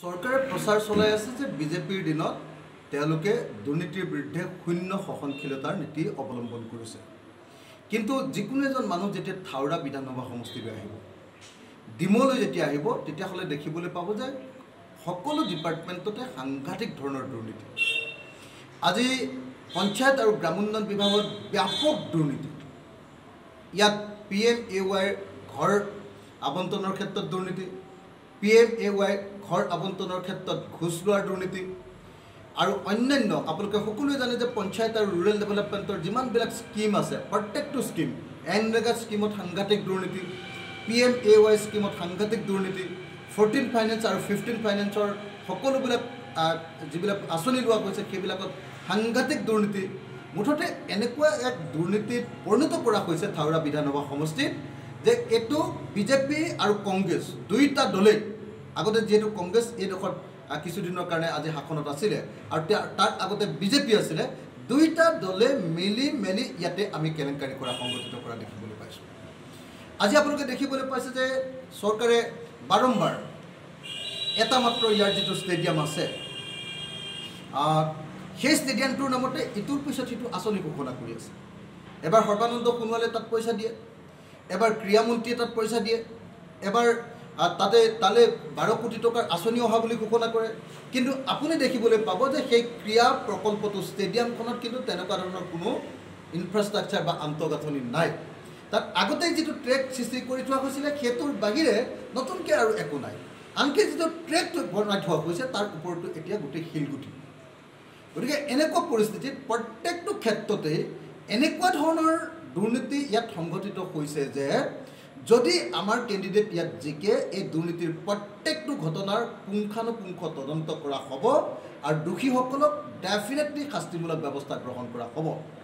চৰকাৰে প্ৰচাৰ চলাই আছে যে বিজেপিৰ দিনত তেওঁলোকে দুৰ্নীতিৰ বিৰুদ্ধে শূন্য সহনশীলতাৰ নীতি অৱলম্বন কৰিছে। কিন্তু যিকোনো এজন মানুহ যেতিয়া থাউৰা বিধানসভা সমষ্টিলৈ আহিব, ডিমলৈ যেতিয়া আহিব, তেতিয়াহ'লে দেখিবলৈ পাব যে সকলো ডিপাৰ্টমেণ্টতে সাংঘাতিক ধৰণৰ দুৰ্নীতি। আজি পঞ্চায়ত আৰু গ্ৰামোন্নয়ন বিভাগত ব্যাপক দুৰ্নীতি। ইয়াত PMAY ঘৰ আবণ্টনৰ ক্ষেত্ৰত দুৰ্নীতি, PMAY ঘৰ আবণ্টনৰ ক্ষেত্ৰত ঘোষ লোৱাৰ দুৰ্নীতি আৰু অন্যান্য আপোনালোকে সকলোৱে জানে যে পঞ্চায়ত আৰু ৰুৰেল ডেভেলপমেণ্টৰ যিমানবিলাক স্কিম আছে, প্ৰত্যেকটো স্কিম, এনৰেগা স্কিমত সাংঘাতিক দুৰ্নীতি, PMAY স্কিমত সাংঘাতিক দুৰ্নীতি, 14 ফাইনেন্স আৰু 15 ফাইনেন্সৰ সকলোবিলাক যিবিলাক আঁচনি লোৱা হৈছে সেইবিলাকত সাংঘাতিক দুৰ্নীতি। মুঠতে এনেকুৱা এক দুৰ্নীতিত পৰিণত কৰা হৈছে থাউৰা বিধানসভা সমষ্টিত যে এইটো বিজেপি আৰু কংগ্ৰেছ দুয়োটা দলেই, আগতে যিহেতু কংগ্ৰেছ এইডোখৰত কিছুদিনৰ কাৰণে আজি শাসনত আছিলে আৰু তাৰ আগতে বিজেপি আছিলে, দুয়োটা দলে মিলি মেলি ইয়াতে আমি কেলেংকাৰী কৰা সংগঠিত কৰা দেখিবলৈ পাইছোঁ। আজি আপোনালোকে দেখিবলৈ পাইছে যে চৰকাৰে বাৰম্বাৰ এটা মাত্ৰ ইয়াৰ যিটো ষ্টেডিয়াম আছে, সেই ষ্টেডিয়ামটোৰ নামতে ইটোৰ পিছত সিটো আঁচনি ঘোষণা কৰি আছে। এবাৰ সৰ্বানন্দ সোণোৱালে তাত পইচা দিয়ে, এবাৰ ক্ৰীড়ামন্ত্ৰীয়ে তাত পইচা দিয়ে, এবাৰ তালে 12 কোটি টকাৰ আঁচনি অহা বুলি ঘোষণা কৰে। কিন্তু আপুনি দেখিবলৈ পাব যে সেই ক্ৰীড়া প্ৰকল্পটো ষ্টেডিয়ামখনত কিন্তু তেনেকুৱা ধৰণৰ কোনো ইনফ্ৰাষ্ট্ৰাকচাৰ বা আন্তঃগাঁথনি নাই। তাত আগতেই যিটো ট্ৰেক সৃষ্টি কৰি থোৱা হৈছিলে সেইটোৰ বাহিৰে নতুনকৈ আৰু একো নাই। আনকি যিটো ট্ৰেকটো বনাই থোৱা হৈছে তাৰ ওপৰতো এতিয়া গোটেই শিলগুটি। গতিকে এনেকুৱা পৰিস্থিতিত প্ৰত্যেকটো ক্ষেত্ৰতেই এনেকুৱা ধৰণৰ দুৰ্নীতি ইয়াত সংঘটিত হৈছে যে যদি আমাৰ কেণ্ডিডেট ইয়াত জিকে, এই দুৰ্নীতিৰ প্ৰত্যেকটো ঘটনাৰ পুংখানুপুংখ তদন্ত কৰা হ'ব আৰু দোষীসকলক ডেফিনেটলি শাস্তিমূলক ব্যৱস্থা গ্ৰহণ কৰা হ'ব।